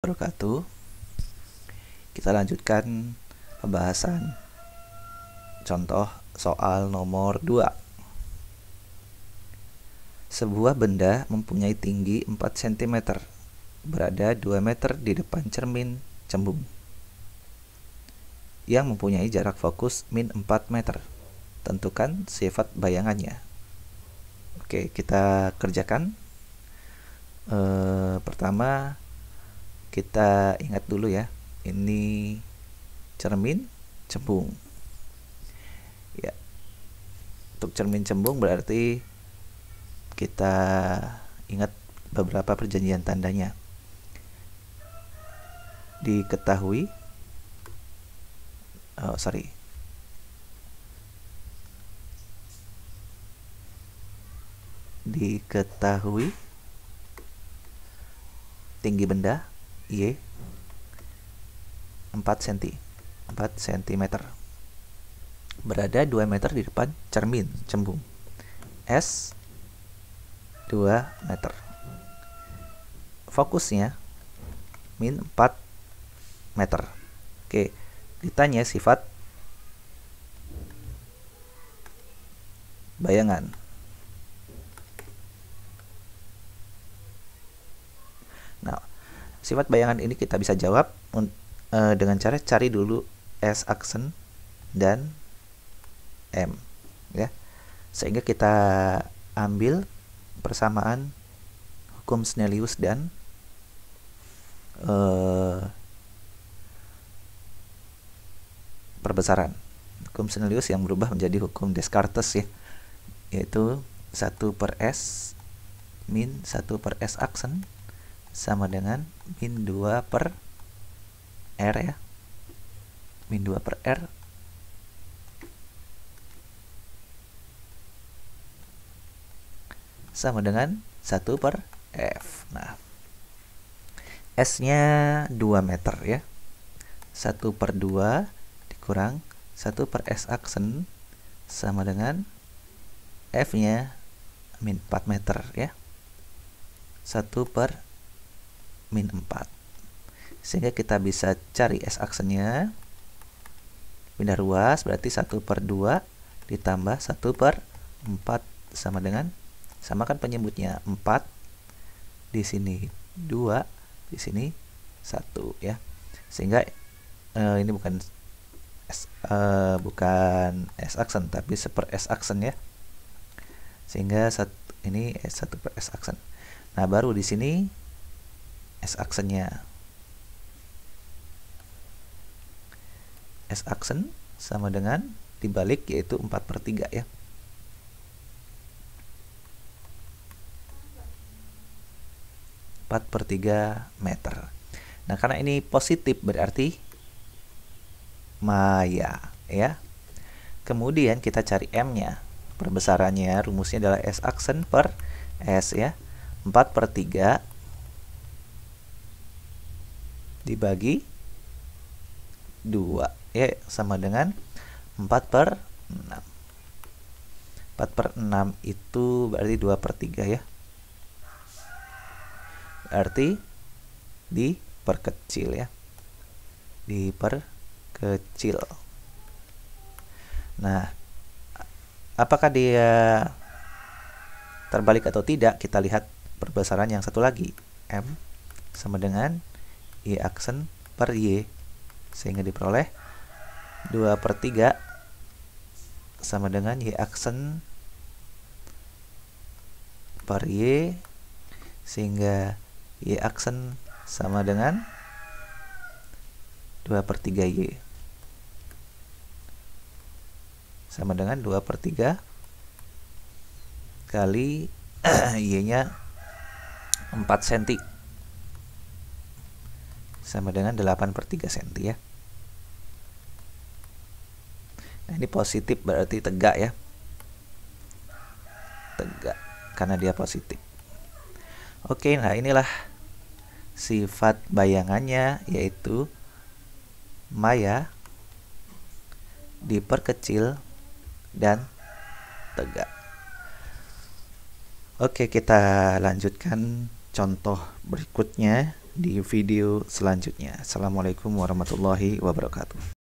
wabarakatuh. Kita lanjutkan pembahasan contoh soal nomor 2. Sebuah benda mempunyai tinggi 4 cm, berada 2 meter di depan cermin cembung, yang mempunyai jarak fokus min 4 meter. Tentukan sifat bayangannya. Oke, kita kerjakan. Pertama, kita ingat dulu ya, ini cermin cembung. Ya, untuk cermin cembung berarti kita ingat beberapa perjanjian tandanya. Diketahui, diketahui tinggi benda Y 4 cm, berada 2 meter di depan cermin cembung, S 2 meter. Fokusnya min 4 meter. Oke, ditanya sifat bayangan. Nah, sifat bayangan ini kita bisa jawab dengan cara cari dulu S aksen dan M, ya. Sehingga kita ambil persamaan hukum Snellius dan perbesaran. Hukum Snellius yang berubah menjadi hukum Descartes, ya, yaitu 1/S min 1/S aksen sama dengan min 2/R, ya. Min 2/R sama dengan 1/F. Nah, S-nya 2 meter, ya. 1/2 dikurang 1/S aksen sama dengan F-nya min 4 meter, ya. 1/min 4. Sehingga kita bisa cari S aksennya. Pindah ruas berarti 1/2 ditambah 1/4 sama dengan, samakan penyebutnya 4, di sini 2, di sini 1, ya. Sehingga ini bukan S aksen tapi 1/S aksen, ya. Sehingga ini 1/S aksen. Nah, baru di sini S aksennya. S aksen sama dengan dibalik yaitu 4/3, ya. Meter. Nah, karena ini positif berarti maya, ya. Kemudian kita cari M-nya. Perbesarannya rumusnya adalah S aksen per S, ya. 4/3 dibagi 2, ya, sama dengan 4/6. 4/6 itu berarti 2/3, ya. Berarti diperkecil, ya. Diperkecil. Nah, apakah dia terbalik atau tidak? Kita lihat perbesaran yang satu lagi. M sama dengan Y aksen per Y, sehingga diperoleh 2/3 sama dengan Y aksen per Y, sehingga Y aksen sama dengan 2/3 Y, sama dengan 2/3 kali Y-nya 4 cm, sama dengan 8/3 cm, ya. Nah, ini positif berarti tegak, ya. Tegak karena dia positif. Oke, nah inilah sifat bayangannya, yaitu maya, diperkecil, dan tegak. Oke, kita lanjutkan contoh berikutnya. di video selanjutnya. Assalamualaikum warahmatullahi wabarakatuh.